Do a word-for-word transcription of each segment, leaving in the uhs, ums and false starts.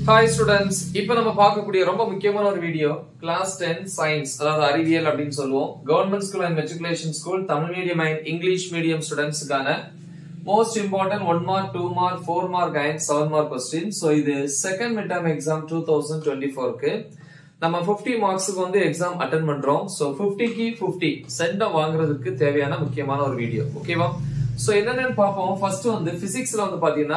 Hi students, இப்போ நம்ம பார்க்கக்கூடிய ரொம்ப முக்கியமான ஒரு வீடியோ class ten science அதாவது அறிவியல் அப்படினு சொல்லுவோம். Government School and Matriculation School Tamil medium and English medium students-க்கான most important one mark, two mark, four mark and seven mark questions. So இது second midterm exam twenty twenty-four க்கு நம்ம fifty marks க்கு வந்து exam attend பண்றோம். So fifty க்கு fifty centre வாங்குறதுக்கு தேவையான முக்கியமான ஒரு வீடியோ. ஓகேவா? So என்னன்னு பாப்போம். First வந்து physicsல வந்து பாத்தீங்கன்னா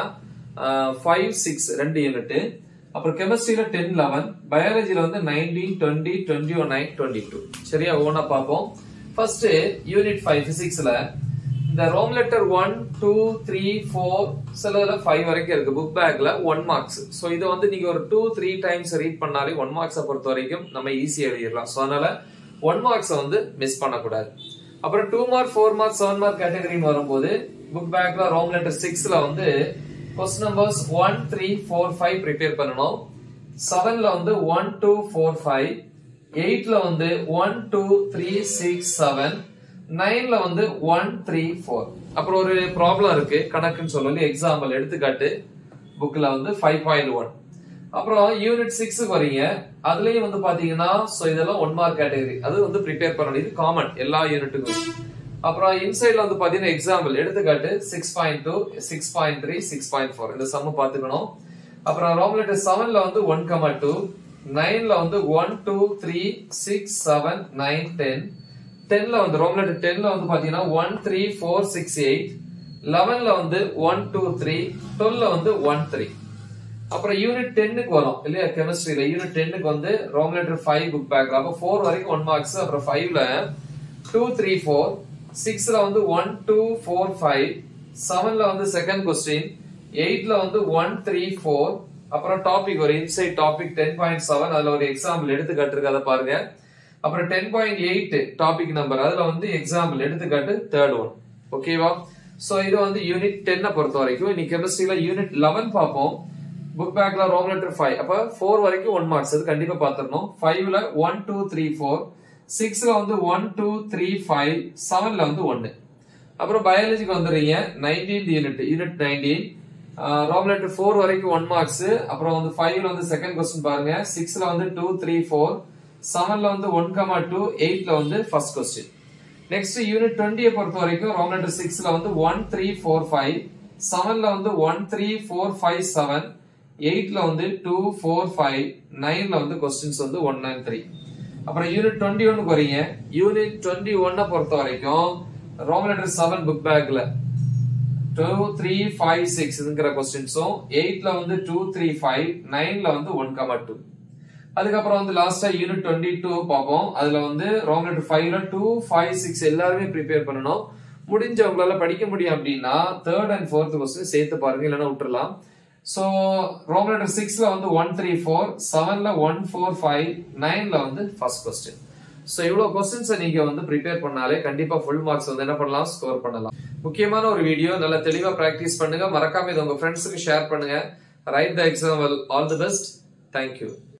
five six ரெண்டு யூனிட், அப்புறம் கெமிஸ்ட்ரியில ten eleven, பயாலஜில வந்து nineteen twenty twenty-one twenty-two. சரியா? ஓனா பாப்போம். ஃபர்ஸ்ட் யூனிட் five பிசிக்ஸ்ல இந்த roman letter one two three four சிலதுல five வரைக்கும் இருக்கு. புக் பேக்ல one மார்க்ஸ். சோ இத வந்து நீங்க ஒரு two three டைம்ஸ் ரீட் பண்ணாலே one மார்க்ஸ் பொறுத்த வரைக்கும் நம்ம ஈஸியா எழுதிடலாம். சோ அதனால one மார்க்ஸ் வந்து மிஸ் பண்ண கூடாது. அப்புறம் two mark, four mark, seven mark கேட்டகரின்னு வரும்போது புக் பேக்ல ரோம் லெட்டர் sixல வந்து question numbers one three four five prepare பண்ணனும். seven ல வந்து one two four five, eight ல வந்து one two three six seven, nine ல வந்து one three four. அப்புறம் ஒரு ப்ராப்ளம் இருக்கு, கணக்குன்னு சொல்லி எக்ஸாம்பிள் எடுத்துக்காட்டு புக்ல வந்து five point one. அப்புறம் யூனிட் six க்கு வரீங்க, அதுலயும் வந்து பாத்தீங்கன்னா சோ இதெல்லாம் one மார்க் கேட்டகரி, அது வந்து ப்ரிப்பேர் பண்ணணும். இது காமன் எல்லா யூனிட்டுக்கும். அப்புறம் இன்சைட்ல வந்து பாத்தீங்கன்னா எக்ஸாம்பிள் எடுத்துக்காட்டு six point two, six point three, six point four இந்த சம் பாத்துக்கணும். அப்புறம் ரோம் லெட்டர் seven ல வந்து one two, nine ல வந்து one two three six seven nine ten, ten ல வந்து ரோம் லெட்டர் ten ல வந்து பாத்தீங்கன்னா one three four six eight, eleven ல வந்து one two three, twelve ல வந்து one three. அப்புறம் யூனிட் ten க்கு வரும் இல்லையா? கெமிஸ்ட்ரியில யூனிட் ten க்கு வந்து ரோம் லெட்டர் five புக் பேக்ல அப்ப four வரைக்கும் one மார்க்ஸ், அப்புறம் five ல two three four, six ல வந்து one two four five, seven ல வந்து செகண்ட் क्वेश्चन, eight ல வந்து one three four. அப்புறம் டாபிக் ஒரு inside topic ten point seven, அதுல ஒரு எக்ஸாம்பிள் எடுத்துக்காட்டு இருக்கு, அதை பாருங்க. அப்புறம் ten point eight topic number, அதுல வந்து எக்ஸாம்பிள் எடுத்துக்காட்டு தேர்ட் ஒன். ஓகேவா? சோ இது வந்து யூனிட் ten பொறுத்த வரைக்கும். இன்னைக்கு கெமிஸ்ட்ரியில யூனிட் eleven பாப்போம். புக் பேக்ல ரோம் லெட்டர் five, அப்ப four வரைக்கும் one மார்க்ஸ், அது கண்டிப்பா பாத்துறணும். five ல one two three four, six ல வந்து one two three five, seven ல வந்து one. அப்புறம் பயாலஜிக்கு வந்துறீங்க, nineteenth unit unit nineteen, roman letter four வரைக்கும் one மார்க்ஸ். அப்புறம் வந்து five ல வந்து செகண்ட் क्वेश्चन பாருங்க, six ல வந்து two three four, seven ல வந்து one two, eight ல வந்து first question. Next unit twenty பொறுத்த வரைக்கும் ரோம் லெட்டர் six ல வந்து one three four five, seven ல வந்து one three four five seven, eight ல வந்து two four five, nine ல வந்து क्वेश्चंस வந்து one nine three. அப்புறம் யூனிட் twenty-one க்கு வரீங்க, யூனிட் twenty-one பொறுத்த வரைக்கும் ரோம் லெட்டர் seven புக் பேக்ல two three five six ங்கற क्वेश्चंसும், eight ல வந்து two three five, nine ல வந்து one two. அதுக்கு அப்புறம் வந்து லாஸ்டா யூனிட் twenty-two பாப்போம். அதுல வந்து ரோம் லெட்டர் five ல two five six எல்லாரும் ப்ரிப்பேர் பண்ணனும். முடிஞ்சவங்களால படிக்க முடியும் அப்படினா third and fourth क्वेश्चन சேர்த்து பாருங்க, இல்லனா விட்டுறலாம். சோ ரோம் லெட்டர் six ல வந்து one three four, seven ல one four five, nine ல வந்து ஃபர்ஸ்ட் क्वेश्चन. சோ இவ்வளவு क्वेश्चंस நீங்க வந்து ப்ரிப்பேர் பண்ணாலே கண்டிப்பா ஃபுல் மார்க்ஸ் வந்து என்ன பண்ணலாம், ஸ்கோர் பண்ணலாம். முக்கியமான ஒரு வீடியோ, நல்லா தெளிவா பிராக்டீஸ் பண்ணுங்க. மறக்காம இத உங்க ஃப்ரெண்ட்ஸ்க்கு ஷேர் பண்ணுங்க. Write the example. All the best. Thank you.